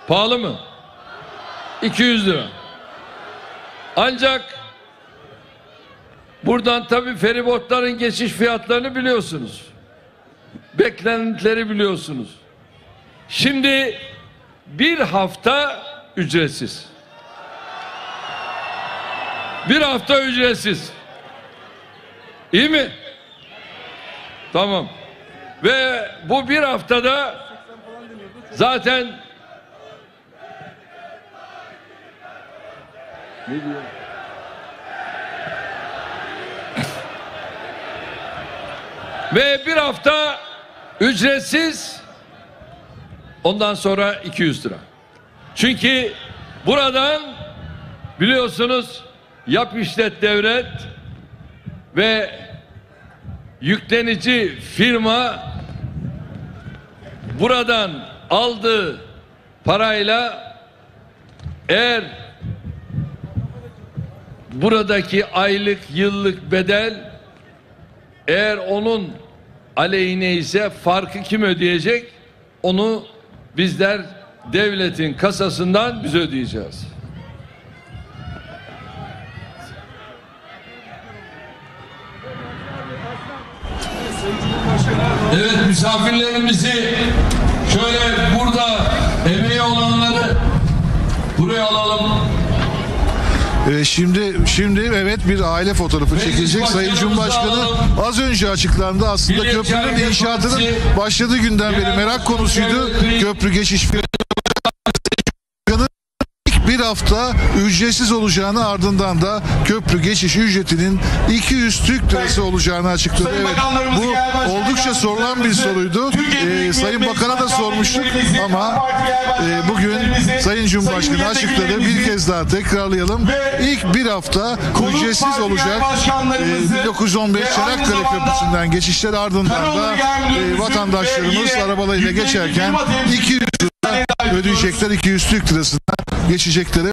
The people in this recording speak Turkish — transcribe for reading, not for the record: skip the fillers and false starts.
Pahalı mı? 200 lira. Ancak buradan tabii feribotların geçiş fiyatlarını biliyorsunuz. Beklentileri biliyorsunuz. Şimdi bir hafta ücretsiz. Bir hafta ücretsiz. İyi mi? Tamam. Ve bu bir haftada zaten ne diyor? Ve bir hafta ücretsiz, ondan sonra 200 lira. Çünkü buradan biliyorsunuz yap işlet devret ve yüklenici firma buradan aldığı parayla eğer buradaki aylık yıllık bedel eğer onun aleyhine ise farkı kim ödeyecek? Onu bizler devletin kasasından biz ödeyeceğiz. Evet, misafirlerimizi şöyle burada emeği olanları buraya alalım. Şimdi evet bir aile fotoğrafı çekilecek. Sayın Cumhurbaşkanı az önce açıklandı. Aslında köprünün inşaatının başladığı günden beri merak konusuydu. Köprü geçiş fiyatı bir hafta ücretsiz olacağını, ardından da köprü geçiş ücretinin 200 Türk lirası olacağını açıkladı. Evet, bu oldukça sorulan bir soruydu. Sayın Bakan'a da sormuştuk ama bugün Sayın Cumhurbaşkanı açıkladı. Bir kez daha tekrarlayalım. İlk bir hafta ücretsiz olacak. 1915 Çanakkale Köprüsü'nden geçişler, ardından da vatandaşlarımız arabalarıyla geçerken 200 lira ödeyecekler, 200 Türk lirasına geçecekleri